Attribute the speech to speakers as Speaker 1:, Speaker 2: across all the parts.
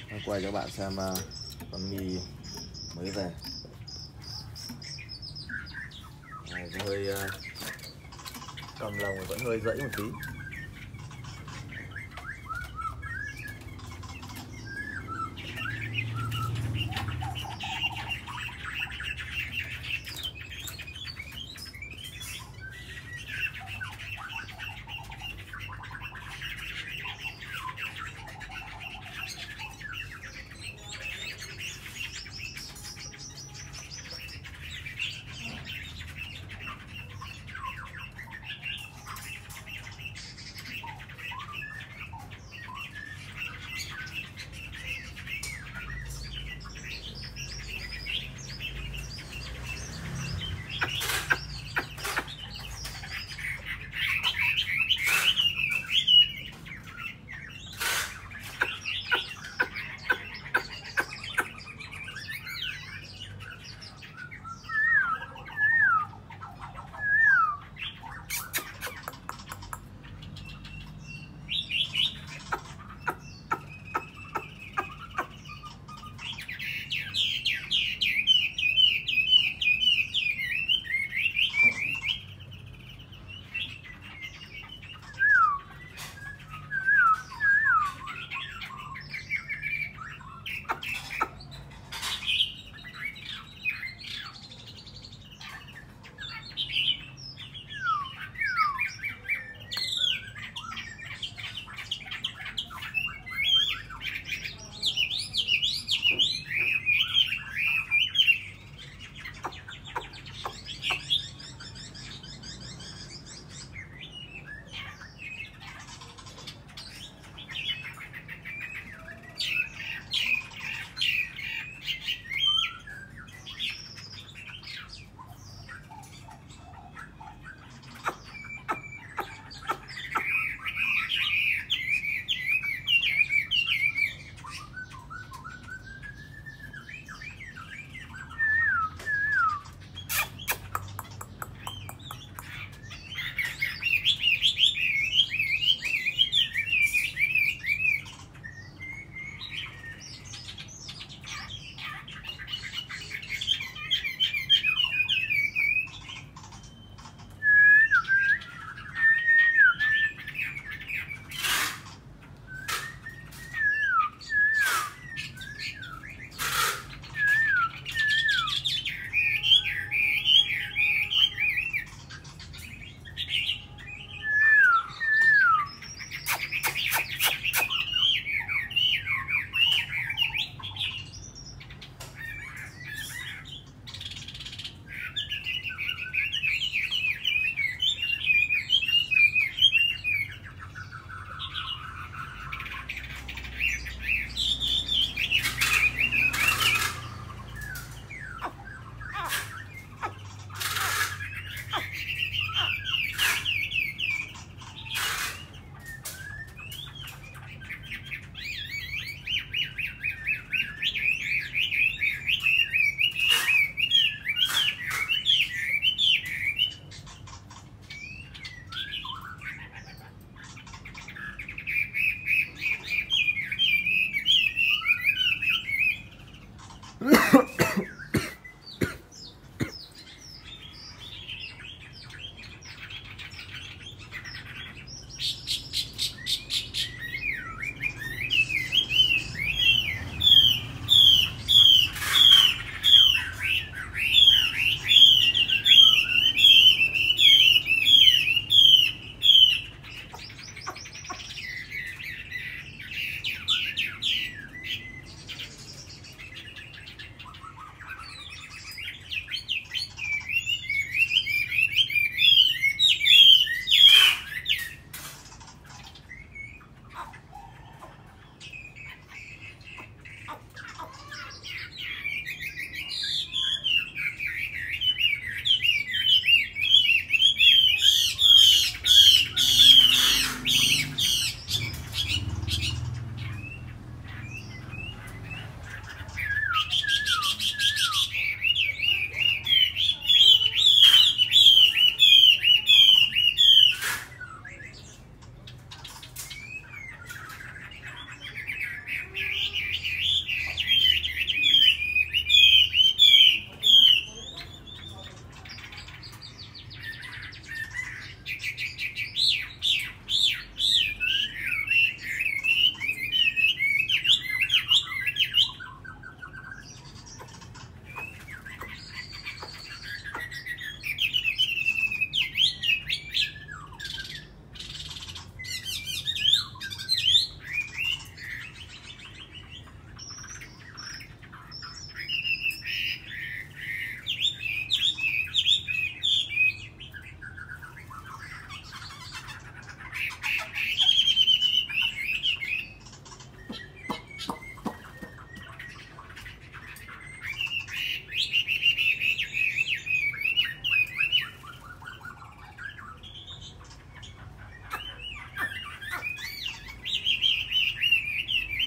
Speaker 1: Quay cho bạn xem con mì mới về. Hơi cầm lồng vẫn hơi dãy một tí.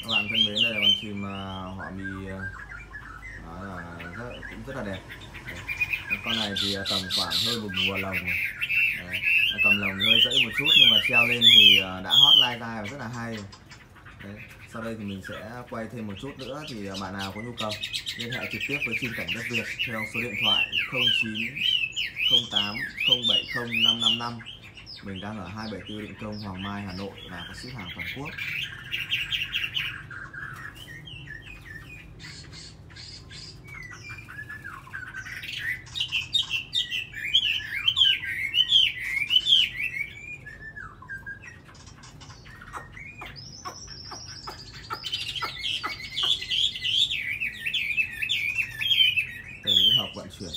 Speaker 1: Các bạn thân mến, đây là con chim họa mi, cũng rất là đẹp. Đấy. Con này thì tầm khoảng hơn một mùa lồng rồi. Đấy. Cầm lồng thì hơi dãy một chút nhưng mà treo lên thì đã hót lai ra và rất là hay. Đấy. Sau đây thì mình sẽ quay thêm một chút nữa, thì bạn nào có nhu cầu liên hệ trực tiếp với Chim Cảnh Đất Việt theo số điện thoại 0908 070 555. Mình đang ở 274 Định Công, Hoàng Mai, Hà Nội và có ship hàng toàn quốc. Đây là cái hộp vận chuyển.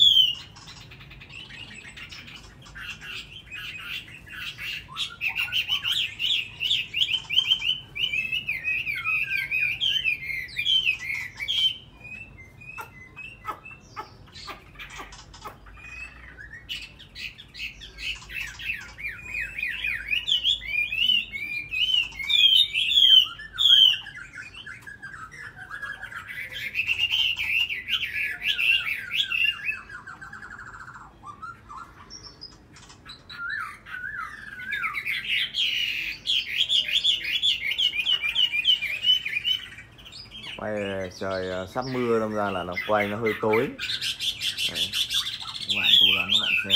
Speaker 1: Quay trời sắp mưa đâm ra là nó quay nó hơi tối. Đấy. Các bạn cố gắng các bạn xem.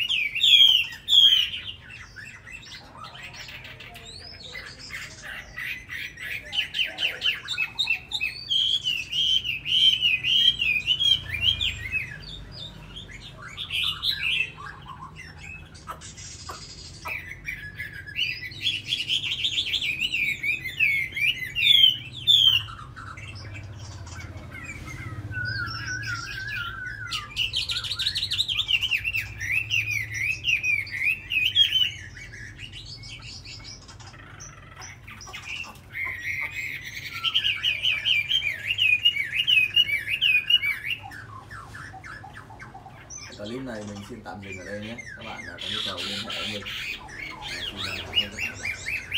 Speaker 1: Clip này mình xin tạm dừng ở đây nhé. Các bạn có nhu cầu liên hệ với mình.